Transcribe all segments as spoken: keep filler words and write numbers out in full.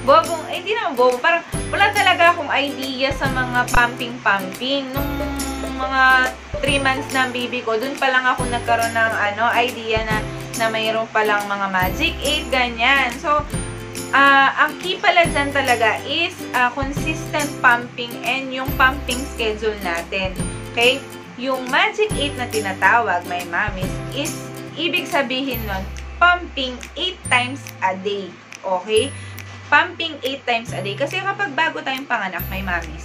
bobong, eh, hindi naman bobo, parang wala talaga akong idea sa mga pumping-pumping. Nung mga three months na ang baby ko, dun pa lang ako nagkaroon ng ano, idea na, na mayroon palang mga Magic eight, ganyan. So, uh, ang key pala dyan talaga is uh, consistent pumping and yung pumping schedule natin. Okay? Yung Magic eight na tinatawag, my mommies, is, ibig sabihin nun, pumping eight times a day. Okay? Pumping eight times a day. Kasi kapag bago tayong panganak, my mommies,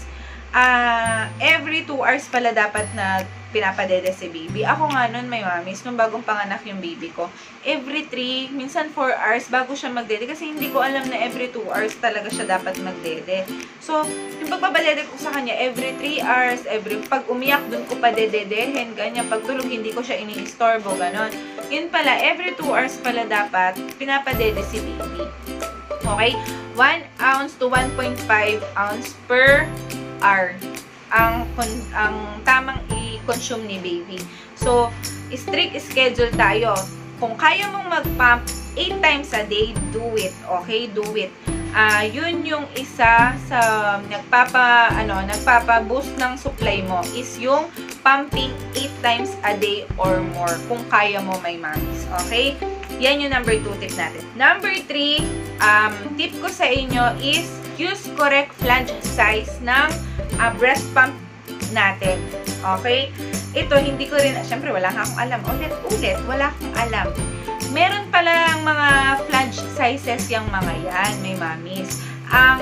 uh, every two hours pala dapat na pinapadede si baby. Ako nga nun, my mommies, nung bagong panganak yung baby ko, every three, minsan four hours bago siya magdede. Kasi hindi ko alam na every two hours talaga siya dapat magdede. So, yung pagpapadede ko sa kanya, every three hours, every, pag umiyak, dun ko pa dededehin, ganyan. Pag tulog, hindi ko siya ini-istorbo, ganon. Yun pala, every two hours pala dapat pinapadede si baby. Okay? one ounce to one point five ounce per hour ang, ang tamang i-consume ni baby. So, strict schedule tayo. Kung kaya mong mag-pump eight times a day, do it. Okay? Do it. Uh, yun yung isa sa nagpapa, ano, nagpapa-boost ng supply mo is yung pumping eight times a day or more. Kung kaya mo, my mommies. Okay? Yan yung number two tip natin. Number three, um, tip ko sa inyo is use correct flange size ng uh, breast pump natin. Okay? Ito, hindi ko rin, syempre wala akong alam. Ulit, ulit, wala akong alam. Meron palang mga flange sizes yung mga yan, may mommies. Ang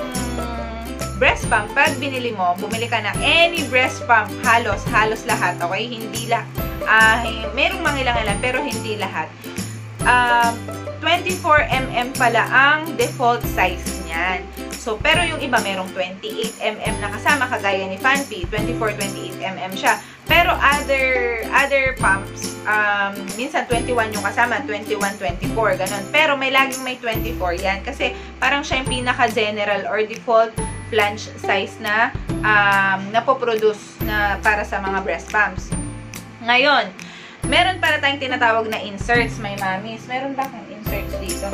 breast pump, pag binili mo, bumili ka ng any breast pump, halos, halos lahat, okay? Hindi lahat. Uh, merong mga ilang-ilan, pero hindi lahat. Um, twenty-four millimeters pala ang default size niyan. So, pero yung iba merong twenty-eight millimeters na kasama, kagaya ni Fanpy, twenty-four, twenty-eight millimeters siya. Pero other other pumps, um, minsan twenty-one yung kasama, twenty-one, twenty-four, ganun. Pero may laging may twenty-four yan kasi parang siya yung pinaka-general or default flange size na um, napoproduce na para sa mga breast pumps. Ngayon, meron para tayong tinatawag na inserts, my mommies. Meron ba akong inserts dito?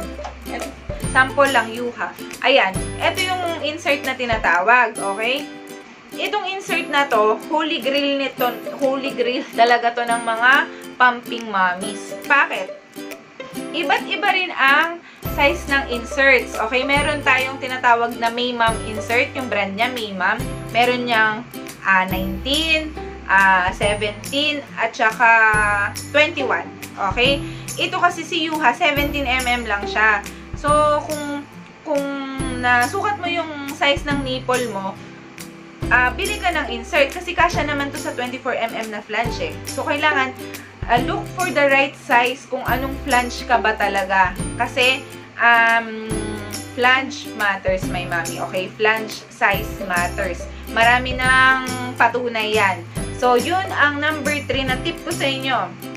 Sample lang, yuha. Ayan. Ito yung insert na tinatawag. Okay? Itong insert na to, holy grail nito, holy grail talaga to ng mga pumping mommies. Bakit? Iba't iba rin ang size ng inserts. Okay? Meron tayong tinatawag na Maymam insert. Yung brand niya, Maymam. Meron niyang uh, nineteen, Uh, seventeen, at saka twenty-one. Okay? Ito kasi si Yuha, seventeen millimeters lang siya. So, kung, kung nasukat mo yung size ng nipple mo, uh, bili ka ng insert. Kasi kasya naman to sa twenty-four millimeters na flange eh. So, kailangan uh, look for the right size kung anong flange ka ba talaga. Kasi, um, flange matters, my mommy. Okay? Flange size matters. Marami ng patunay yan. So, yun ang number three na tip ko sa inyo.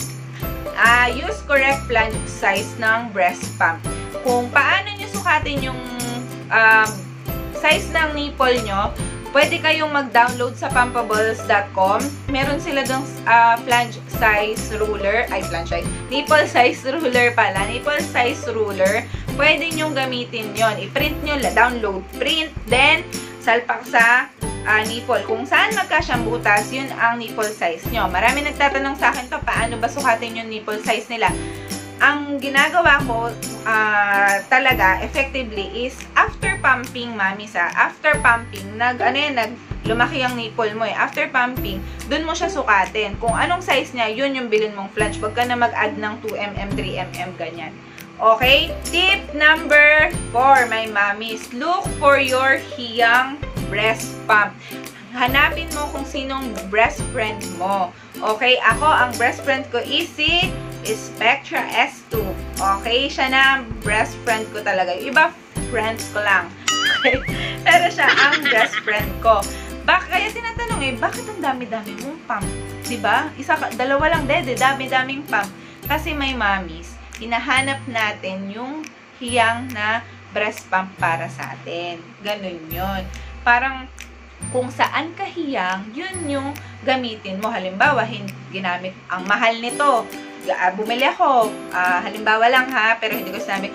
Uh, use correct flange size ng breast pump. Kung paano nyo sukatin yung um, size ng nipple nyo, pwede kayong mag-download sa pumpables dot com. Meron sila dong uh, flange size ruler. Ay, flange size. Nipple size ruler pala. Nipple size ruler. Pwede nyo gamitin yon. I-print nyo, download, print, then salpak sa Uh, nipple. Kung saan magkasyang butas, yun ang nipple size nyo. Marami nagtatanong sa akin to, paano ba sukatin yung nipple size nila? Ang ginagawa ko uh, talaga, effectively, is after pumping, mami, sa after pumping, nag, ano yan, nag, lumaki ang nipple mo eh. After pumping, dun mo siya sukatin. Kung anong size niya, yun yung bilhin mong flange. Huwag ka na mag-add ng two millimeters, three millimeters, ganyan. Okay? Tip number four, my mommies. Look for your hiyang breast pump. Hanapin mo kung sinong breast friend mo. Okay? Ako, ang breast friend ko is si Spectra S two. Okay? Siya na ang breast friend ko talaga. Yung iba, friends ko lang. Okay? Pero siya ang breast friend ko. Bak kaya tinatanong eh, bakit ang dami-dami mong pump? Diba? Isa, dalawa lang dede, dami-daming pump. Kasi may mommies, hinahanap natin yung hiyang na breast pump para sa atin. Ganun yun. Parang kung saan ka hiyang, yun yung gamitin mo. Halimbawa, ginamit ang mahal nito. Uh, bumili ako. Uh, halimbawa lang ha, pero hindi ko sinabi.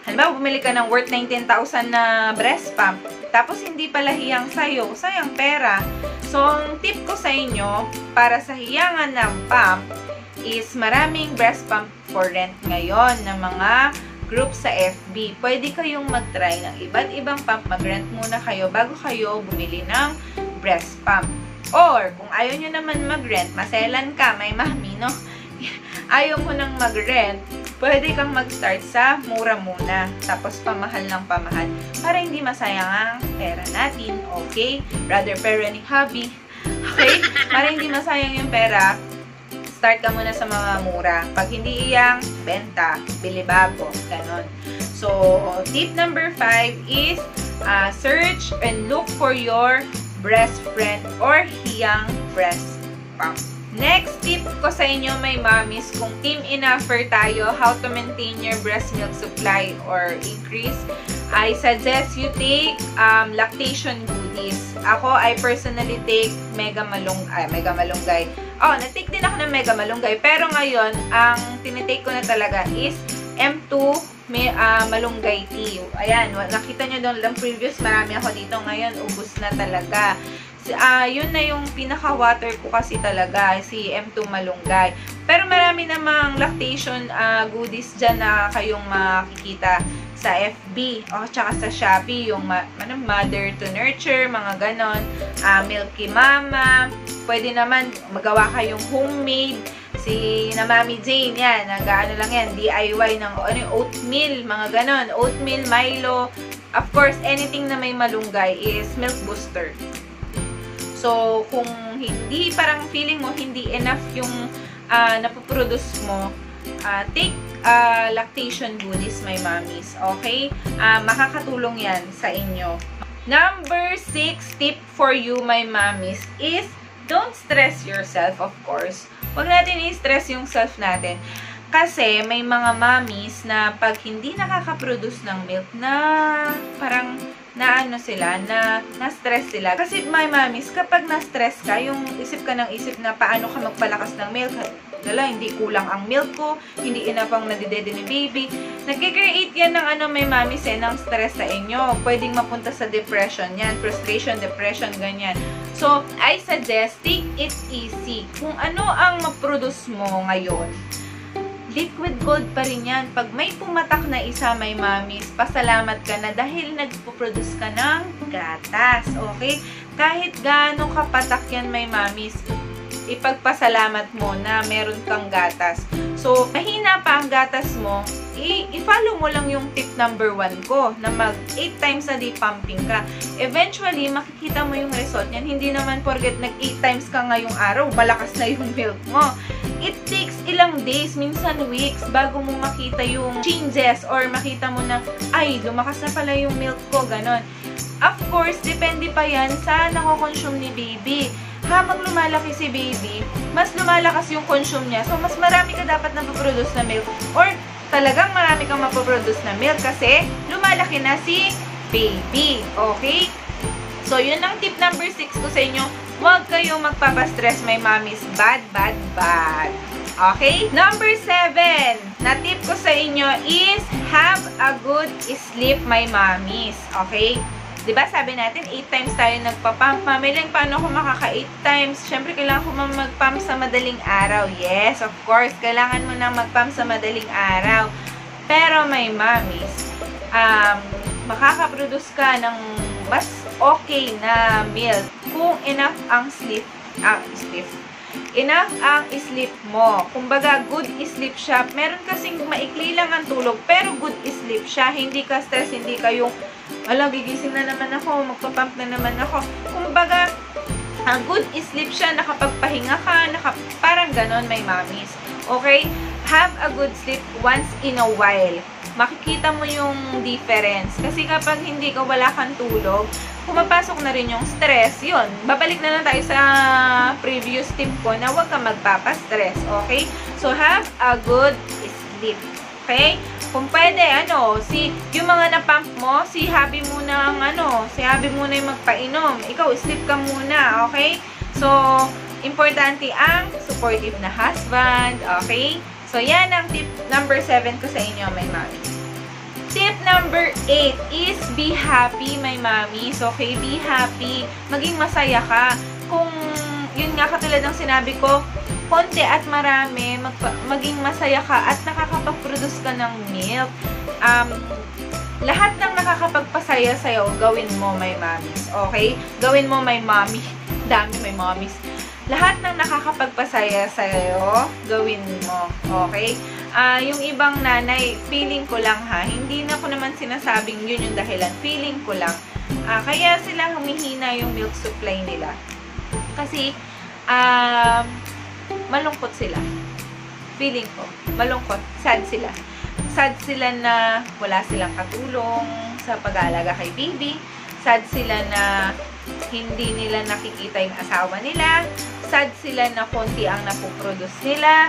halimbawa, bumili ka ng worth nineteen thousand na breast pump, tapos hindi pala hiyang sa'yo, sayang pera. So, ang tip ko sa inyo, para sa hiyangan ng pump, is maraming breast pump for rent ngayon ng mga group sa F B. Pwede kayong mag-try ng iba't ibang pump, mag-rent muna kayo bago kayo bumili ng breast pump. Or, kung ayaw nyo naman mag-rent, maselan ka, may mami, no? Ayaw mo nang mag-rent, pwede kang mag-start sa mura muna, tapos pamahal ng pamahal, para hindi masayang ang pera natin, okay? Rather pera ni hobby, okay? Para hindi masayang yung pera, start ka muna sa mga mura. Pag hindi iyang, benta, bili bago, ganon. So, tip number five is, uh, search and look for your breast friend or hiyang breast pump. Next tip ko sa inyo, may mommies, kung team inoffer tayo how to maintain your breast milk supply or increase, I suggest you take um, lactation goodies. Ako, I personally take Mega Malung ay, Mega Malunggay. Oh, na-take din ako ng Mega Malunggay. Pero ngayon, ang tinitake ko na talaga is M two may, uh, Malunggay tea. Ayan, nakita nyo doon lang previous, marami ako dito. Ngayon, ubos na talaga. Uh, yun na yung pinaka-water ko kasi talaga, si M two Malunggay. Pero marami namang lactation uh, goodies dyan na kayong makikita sa F B o tsaka sa Shopee, yung ma ano, Mother to Nurture, mga ganon, uh, Milky Mama. Pwede naman magawa kayong homemade. Si na Mami Jane, yan, nag-ano lang yan, D I Y ng ano, oatmeal, mga ganon, oatmeal, Milo. Of course, anything na may malunggay is milk booster. So, kung hindi, parang feeling mo, hindi enough yung uh, napoproduce mo, uh, take uh, lactation goodies, my mommies. Okay? Uh, makakatulong yan sa inyo. Number six tip for you, my mommies, is don't stress yourself, of course. Huwag natin i-stress yung self natin. Kasi may mga mommies na pag hindi nakaka-produce ng milk na parang na ano sila, na na-stress sila. Kasi my mommies, kapag na-stress ka, yung isip ka ng isip na paano ka magpalakas ng milk, dala, hindi kulang ang milk ko, hindi enough ang nadidede ni baby. Nag-create yan ng ano, my mommies, eh, ng stress sa inyo. Pwedeng mapunta sa depression yan, frustration, depression, ganyan. So, I suggest, take it easy. Kung ano ang ma-produce mo ngayon, liquid gold pa rin yan. Pag may pumatak na isa, my mommies, pasalamat ka na dahil nagpo-produce ka ng gatas. Okay? Kahit gaano kapatak yan, my mommies, ipagpasalamat mo na meron kang gatas. So, mahina pa ang gatas mo, i-follow mo lang yung tip number one ko, na mag eight times a day pumping ka. Eventually, makikita mo yung result niyan. Hindi naman porket nag eight times ka ngayong araw, malakas na yung milk mo. It takes ilang days, minsan weeks, bago mo makita yung changes or makita mo na, ay, lumakas na pala yung milk ko, ganon. Of course, depende pa yan sa nako-consume ni baby. Habang lumalaki si baby, mas lumalakas yung consume niya. So, mas marami ka dapat napoproduce na milk. Or, talagang marami kang mapoproduce na milk kasi lumalaki na si baby. Okay? So, yun ang tip number six ko sa inyo. Huwag kayong magpapastress, my mommies. Bad, bad, bad. Okay? Number seven na tip ko sa inyo is have a good sleep, my mommies. Okay? Diba sabi natin, eight times tayo nagpa-pump. Mamiling, paano ako makaka-eight times? Siyempre, kailangan ko mag-pump sa madaling araw. Yes, of course, kailangan mo na mag-pump sa madaling araw. Pero, my mommies, um, makaka-produce ka ng mas okay na milk kung enough ang sleep, ah, sleep. Enough ang sleep mo. Kumbaga, good sleep siya. Meron kasing maikli lang ang tulog, pero good sleep siya. Hindi ka stress, hindi ka yung ala, gigising na naman ako, magpapump na naman ako. Kumbaga, uh, good sleep siya, nakapagpahinga ka, nakap parang ganon, my mommies. Okay? Have a good sleep once in a while. Makikita mo yung difference. Kasi kapag hindi ka, wala kang tulog, pumapasok na rin yung stress. Yun, babalik na lang tayo sa previous tip ko na huwag kang magpapastress. Okay? So, have a good sleep. Okay? Kung pwede, ano, si, yung mga na-pump mo, si hubby muna ang, ano, si hubby muna yung magpainom. Ikaw, sleep ka muna, okay? So, importante ang supportive na husband, okay? So, yan ang tip number seven ko sa inyo, my mommy. Tip number eight is be happy, my mommies. Okay, be happy. Maging masaya ka. Kung, yun nga katulad ng sinabi ko, konti at marami, mag maging masaya ka at nakakapag-produce ka ng milk. Um, lahat ng nakakapagpasaya sa'yo, gawin mo, my mommies. Okay? Gawin mo, my mommy. Dami, my mommies. Lahat ng nakakapagpasaya sa'yo, gawin mo. Okay? Uh, yung ibang nanay, feeling ko lang ha, hindi na ko naman sinasabing yun yung dahilan. Feeling ko lang. Uh, kaya sila humihina yung milk supply nila. Kasi, um, malungkot sila. Feeling ko. Malungkot. Sad sila. Sad sila na wala silang katulong sa pag-aalaga kay baby. Sad sila na hindi nila nakikita yung asawa nila. Sad sila na konti ang napoproduce nila.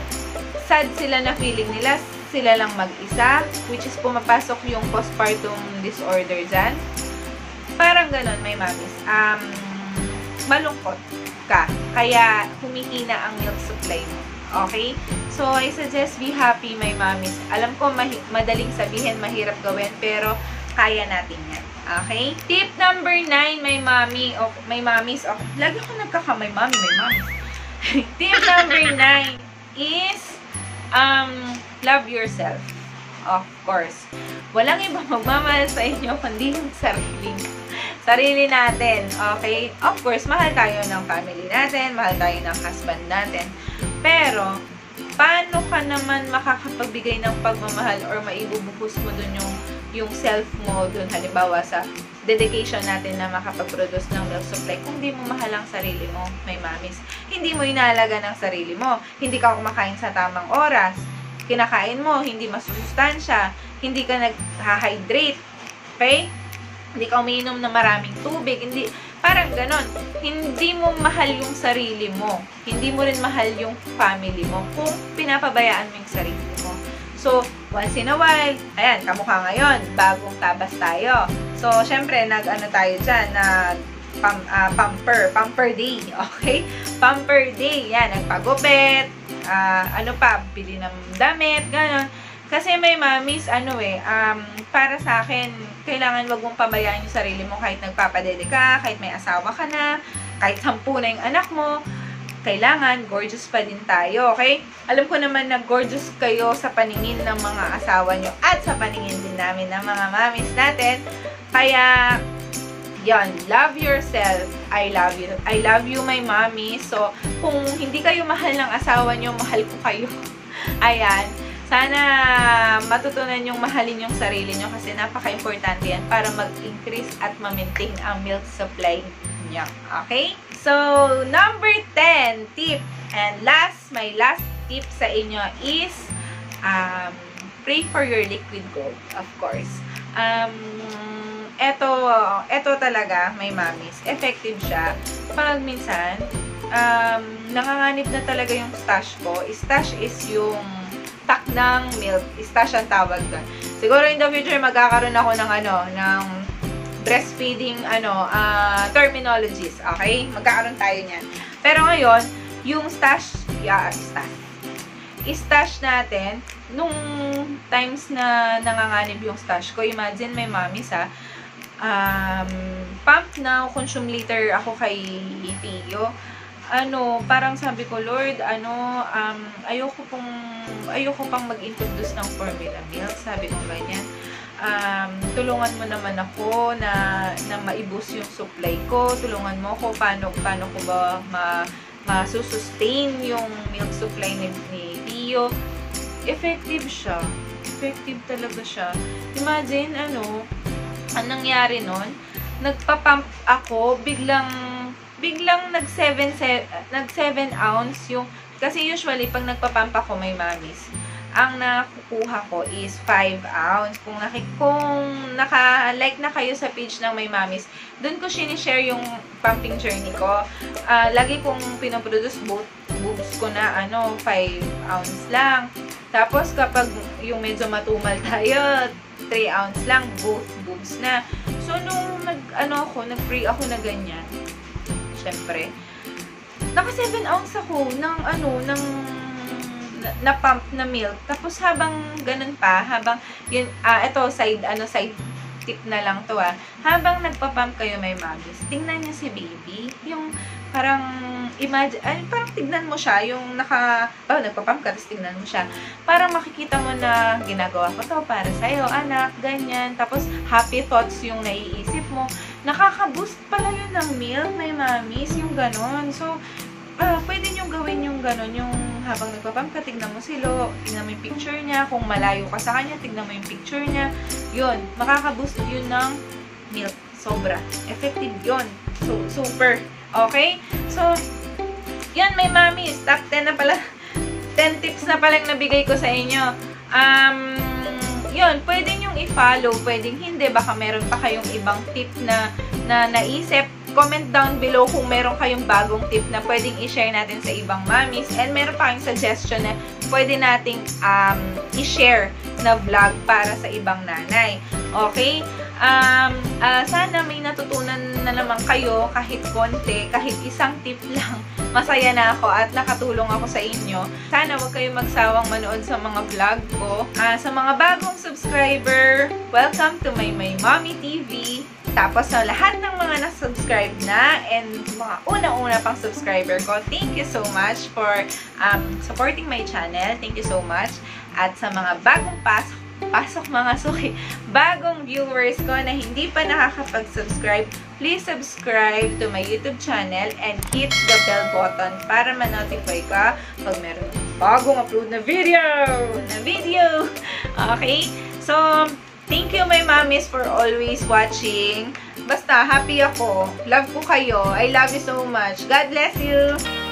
Sad sila na feeling nila sila lang mag-isa, which is pumapasok yung postpartum disorder dyan. Parang ganon, my mommies. Um, malungkot ka. Kaya humihina ang milk supply mo. Okay? So, I suggest be happy, my mommies. Alam ko, madaling sabihin, mahirap gawin, pero kaya natin yan. Okay? Tip number nine, my mommy, o my mommies, oh, lagi ko nagkaka, my mommy, my mommies. Tip number nine is, um, love yourself. Of course. Walang iba magmamahal sa inyo, kundi yung sarili. Sarili natin. Okay? Of course, mahal tayo ng family natin, mahal tayo ng husband natin. Pero, paano ka naman makakapagbigay ng pagmamahal or maibubuhos mo dun yung, yung self mo dun, halimbawa sa dedication natin na makapag-produce ng milk supply kung di mo mahal ang sarili mo, my mommies. Hindi mo inaalaga ng sarili mo. Hindi ka kumakain sa tamang oras. Kinakain mo, hindi masusustansya. Hindi ka nag-hydrate. Okay? Hindi ka umiinom ng maraming tubig. Hindi, parang ganon. Hindi mo mahal yung sarili mo. Hindi mo rin mahal yung family mo kung pinapabayaan mo yung sarili mo. So, once in a while, ayan, kamukha ngayon, bagong tabas tayo. So, syempre, nag-ano tayo dyan, nag pam, uh, pamper, pamper day, okay? Pamper day, yan, nagpagupit, uh, ano pa, bili ng damit, ganon. Kasi may mommies, ano eh, um, para sa akin, kailangan wag mong pabayaan yung sarili mo kahit nagpapadede ka, kahit may asawa ka na, kahit sampu na yung anak mo, kailangan, gorgeous pa din tayo, okay? Alam ko naman na gorgeous kayo sa paningin ng mga asawa nyo at sa paningin din namin ng mga mommies natin. Kaya, yon, love yourself. I love you. I love you, my mommy. So, kung hindi kayo mahal ng asawa nyo, mahal ko kayo. Ayan. Sana matutunan yung mahalin yung sarili nyo kasi napaka-importante yan para mag-increase at ma-maintain ang milk supply nyo. Okay? So, number ten tip and last, my last tip sa inyo is um, pray for your liquid gold, of course. Um, eto, eto talaga, my mommies, effective siya. Pag minsan, um, nanganganib na talaga yung stash ko. Stash is yung tak ng milk. Stash ang tawag doon. Siguro in the future, magkakaroon ako ng ano, ng breastfeeding, ano, uh, terminologies. Okay? Magkakaroon tayo niyan. Pero ngayon, yung stash, yeah, stash. I-stash natin, nung times na nanganganib yung stash ko, imagine may mommies ha, um, pump na consume liter ako kay Tio. Ano, parang sabi ko, Lord, ano, um, ayoko pong, ayoko pang mag-introduce ng formula milk. Sabi ko ganyan. Um, tulungan mo naman ako na, na maibus yung supply ko. Tulungan mo ako paano, paano ko ba ma, ma-sustain yung milk supply ni, ni Tio. Effective siya. Effective talaga siya. Imagine, ano, anong nangyari nun? Nagpa-pump ako, biglang biglang nag seven ounce yung, kasi usually pag nagpa-pump ako may mommies, ang nakukuha ko is five ounce. Kung, naki, kung naka-like na kayo sa page ng may mommies, dun ko sinishare yung pumping journey ko. Uh, lagi kong pinoproduce both boobs ko na ano, five ounce lang. Tapos kapag yung medyo matumal tayo, three ounce lang, both boobs na. So nung nag, ano ako, nag-pray ako na ganyan, syempre, naka seven ounce ako ng ano, ng na pump na milk. Tapos habang ganun pa, habang yun, ah, ito side, ano, side tip na lang to ah. Habang nagpa-pump kayo, may mommies, tingnan niyo si baby. Yung parang, imagine, ay, parang tignan mo siya, yung naka, oh, nagpa-pump ka, tapos tignan mo siya. Parang makikita mo na, ginagawa ko to para sa'yo, anak, ganyan. Tapos, happy thoughts yung naiisip mo. Nakaka-boost pala yun ng milk, may mommies, yung ganon. So, uh, pwede nyo gawin yung ganon, yung habang nagpapump ka, tignan mo silo, tignan mo yung picture niya, kung malayo ka sa kanya, tignan mo yung picture niya. Yun, makaka-boost yun ng milk. Sobra. Effective yun. So, super. Okay? So, yun, may mommies. Top ten na pala. ten tips na palang nabigay ko sa inyo. Um, yun, pwede nyong i-follow, pwedeng hindi. Baka meron pa kayong ibang tip na, na naisip. Comment down below kung meron kayong bagong tip na pwedeng i-share natin sa ibang mommies. And meron pa kayong suggestion na pwede nating um, i-share na vlog para sa ibang nanay. Okay? Um, uh, sana may natutunan na naman kayo kahit konti, kahit isang tip lang. Masaya na ako at nakatulong ako sa inyo. Sana huwag kayong magsawang manood sa mga vlog ko. Uh, sa mga bagong subscriber, welcome to my My Mommy T V. Tapos sa lahat ng mga na-subscribe na and mga unang-una pang subscriber ko, thank you so much for um, supporting my channel. Thank you so much. At sa mga bagong pasok, pasok mga suki, bagong viewers ko na hindi pa nakakapag-subscribe, please subscribe to my YouTube channel and hit the bell button para ma-notify ka pag meron bagong upload na video. Na video. Okay? So, thank you my mommies for always watching. Basta, happy ako. Love ko kayo. I love you so much. God bless you.